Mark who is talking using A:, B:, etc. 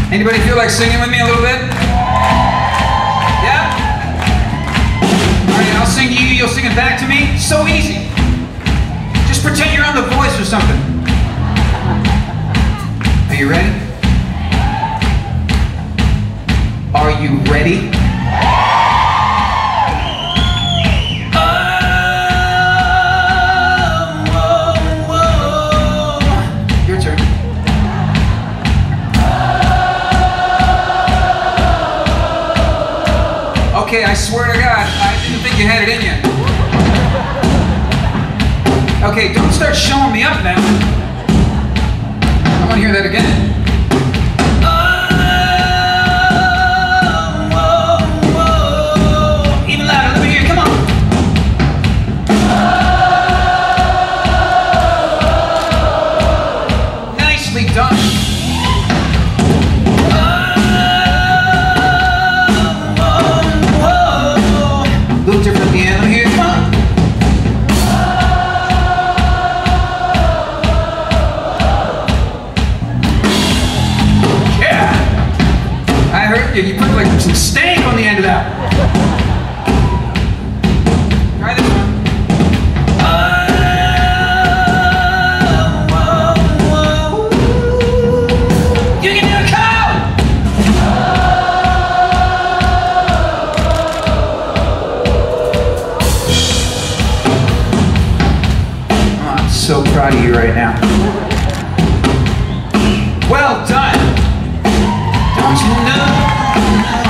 A: Anybody feel like singing with me a little bit? Yeah? Alright, I'll sing to you, you'll sing it back to me. So easy. Just pretend you're on The Voice or something. Are you ready? Are you ready? Your turn. Okay, I swear to God, I didn't think you had it in you. Okay, don't start showing me up now. I want to hear that again. Even louder, let me hear it, come on. Nicely done. A little different at the end, let me hear it, come on. You put like some stank on the end of that. Try this one. You can do a cow! Oh, I'm so proud of you right now. Well done. Don't you know?